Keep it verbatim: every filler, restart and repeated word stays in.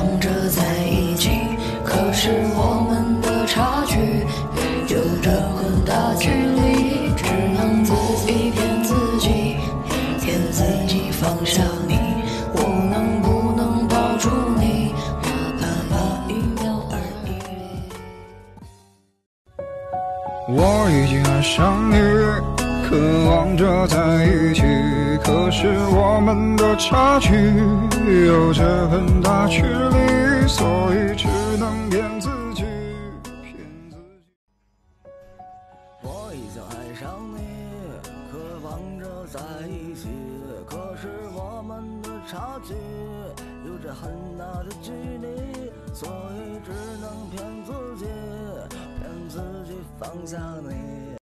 望着在一起，可是我们的差距有着很大距离，只能自己骗自己，骗自己放下你。我能不能抱住你，哪怕一秒而已。 我已经爱上你，渴望着在一起，可是我们的差距有着很大距离，所以只能骗自己，骗自己。 我已经爱上你，渴望着在一起，可是我们的差距有着很大的距离，所以只能骗自己，骗自己放下你。